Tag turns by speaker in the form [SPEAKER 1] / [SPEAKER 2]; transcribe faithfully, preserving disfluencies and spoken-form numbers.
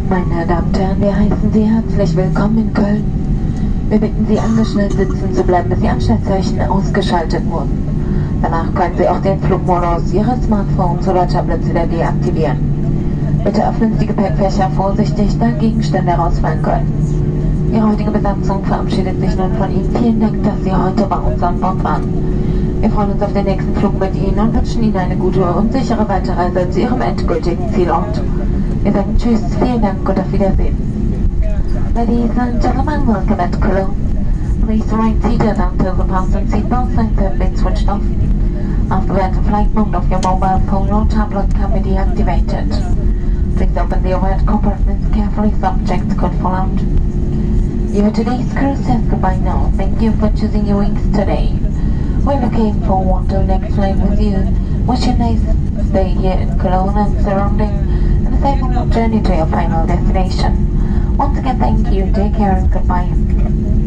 [SPEAKER 1] Meine Damen und Herren, wir heißen Sie herzlich willkommen in Köln. Wir bitten Sie, angeschnallt sitzen zu bleiben, bis die Anschnallzeichen ausgeschaltet wurden. Danach können Sie auch den Flugmodus Ihres Smartphones oder Tablets wieder deaktivieren. Bitte öffnen Sie die Gepäckfächer vorsichtig, da Gegenstände herausfallen können. Ihre heutige Besatzung verabschiedet sich nun von Ihnen. Vielen Dank, dass Sie heute bei uns an Bord waren. Wir freuen uns auf den nächsten Flug mit Ihnen und wünschen Ihnen eine gute und sichere Weiterreise zu Ihrem endgültigen Zielort. Wir sagen Tschüss, vielen Dank und auf Wiedersehen. Ladies and gentlemen, welcome at Cologne. Please remain seated until the fasten seatbelt signs have been switched off. After that, the flight mode of your mobile phone or tablet can be deactivated. Please open the overhead compartments carefully, subjects could fall out. You are today's crew says goodbye now. Thank you for choosing your wings today. We're looking forward to the next flight with you. Wish you a nice stay here in Cologne and surrounding, and a safe journey to your final destination. Once again, thank you, take care and goodbye.